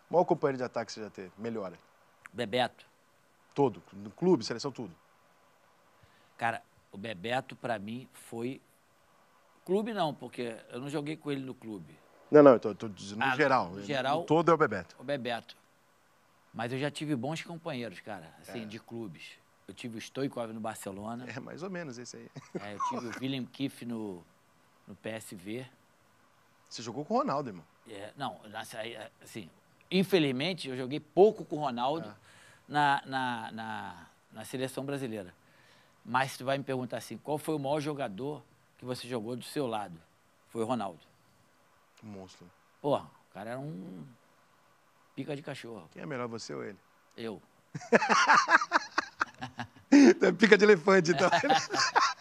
Maior companheiro de ataque que você já teve? Melhora. Bebeto. Todo. No clube, seleção, tudo. Cara, o Bebeto, pra mim, foi... Clube não, porque eu não joguei com ele no clube. Não, eu tô dizendo no geral. No geral... No todo é o Bebeto. O Bebeto. Mas eu já tive bons companheiros, cara, assim, de clubes. Eu tive o Stoichkov no Barcelona. É, mais ou menos esse aí. Eu tive o Willem Kiff no PSV. Você jogou com o Ronaldo, irmão. Não, assim, infelizmente eu joguei pouco com o Ronaldo na seleção brasileira. Mas tu vai me perguntar assim, qual foi o maior jogador que você jogou do seu lado? Foi o Ronaldo. Monstro. Porra, o cara era um pica de cachorro. Quem é melhor, você ou ele? Eu. Pica de elefante, então.